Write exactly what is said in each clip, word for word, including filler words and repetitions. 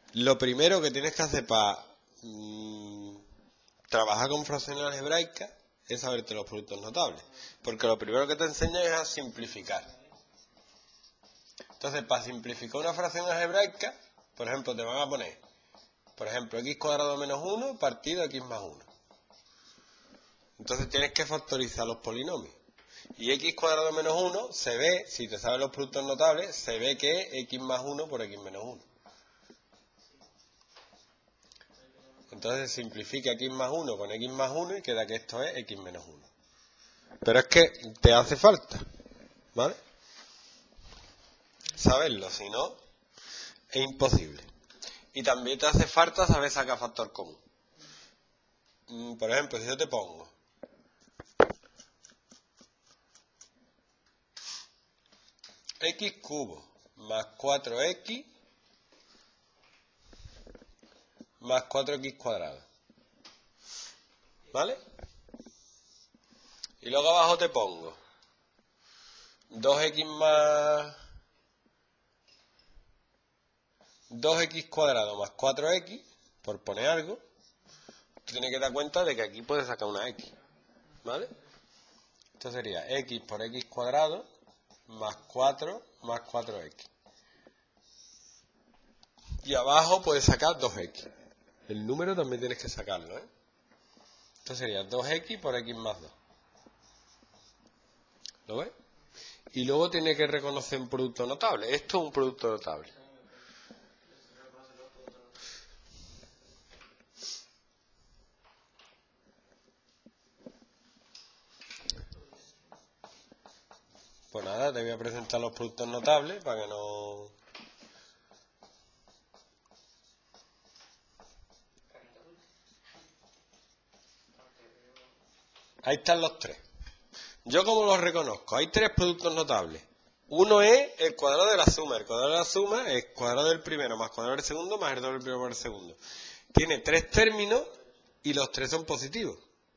Lo primero que tienes que hacer para mmm, trabajar con fracciones algebraicas es saberte los productos notables. Porque lo primero que te enseña es a simplificar. Entonces, para simplificar una fracción algebraica, por ejemplo, te van a poner, por ejemplo, x cuadrado menos uno partido x más uno. Entonces tienes que factorizar los polinomios. Y x cuadrado menos uno se ve, si te sabes los productos notables, se ve que es x más uno por x menos uno. Entonces se simplifica x más uno con x más uno y queda que esto es x menos uno. Pero es que te hace falta, ¿vale? Saberlo, si no, es imposible. Y también te hace falta saber sacar factor común. Por ejemplo, si yo te pongo x cubo más cuatro x más cuatro x cuadrado, ¿vale? Y luego abajo te pongo dos x más dos x cuadrado más cuatro x, por poner algo, tú tienes que dar cuenta de que aquí puedes sacar una x, ¿vale? Esto sería x por x cuadrado más cuatro más cuatro x. Y abajo puedes sacar dos x. El número también tienes que sacarlo, ¿eh? Esto sería dos x por x más dos. ¿Lo ves? Y luego tiene que reconocer un producto notable. Esto es un producto notable. Pues nada, te voy a presentar los productos notables para que no... Ahí están los tres. ¿Yo cómo los reconozco? Hay tres productos notables. Uno es el cuadrado de la suma. El cuadrado de la suma es cuadrado del primero más cuadrado del segundo más el doble del primero por el segundo. Tiene tres términos y los tres son positivos.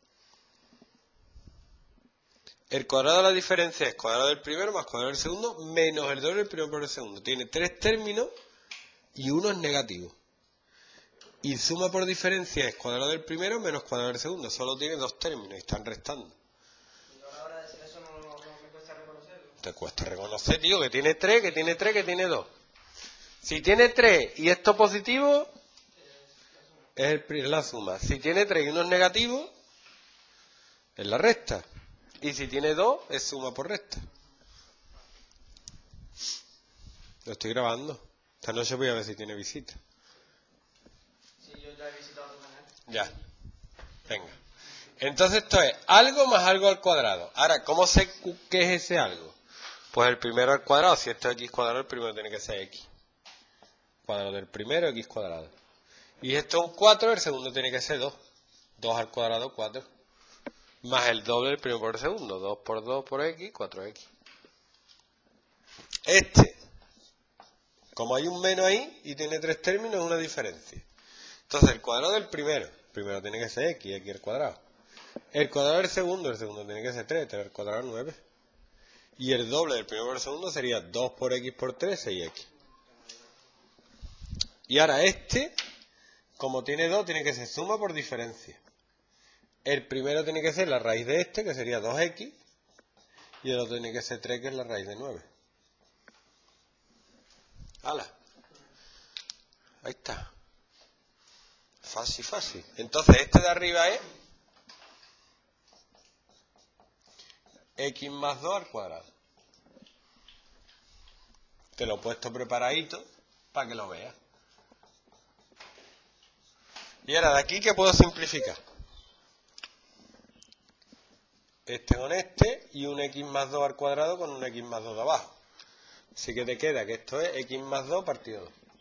El cuadrado de la diferencia es cuadrado del primero más cuadrado del segundo menos el doble del primero por el segundo. Tiene tres términos y uno es negativo. Y suma por diferencia es cuadrado del primero menos cuadrado del segundo. Solo tiene dos términos y están restando. Te cuesta reconocer, tío, que tiene tres, que tiene tres, que tiene dos. Si tiene tres y esto positivo, es el, la suma. Si tiene tres y uno es negativo, es la resta. Y si tiene dos, es suma por resta. Lo estoy grabando. Esta noche voy a ver si tiene visita. Sí, yo ya he visitado tu canal. Ya. Venga. Entonces esto es algo más algo al cuadrado. Ahora, ¿cómo sé qué es ese algo? Pues el primero al cuadrado, si esto es x cuadrado, el primero tiene que ser x. Cuadrado del primero, x cuadrado. Y esto es un cuatro, el segundo tiene que ser dos. dos al cuadrado, cuatro. Más el doble del primero por el segundo. dos por dos por x, cuatro x. Este, como hay un menos ahí y tiene tres términos, es una diferencia. Entonces el cuadrado del primero, el primero tiene que ser x, x al cuadrado. El cuadrado del segundo, el segundo tiene que ser tres, tres al cuadrado, nueve. Y el doble del primero por el segundo sería dos por x por tres, seis x. Y ahora este, como tiene dos, tiene que ser suma por diferencia. El primero tiene que ser la raíz de este, que sería dos x. Y el otro tiene que ser tres, que es la raíz de nueve. ¡Hala! Ahí está. Fácil, fácil. Entonces este de arriba es x más dos al cuadrado. Te lo he puesto preparadito para que lo veas. Y ahora de aquí, ¿qué puedo simplificar? Este con este y un x más dos al cuadrado con un x más dos de abajo. Así que te queda que esto es x más dos partido dos.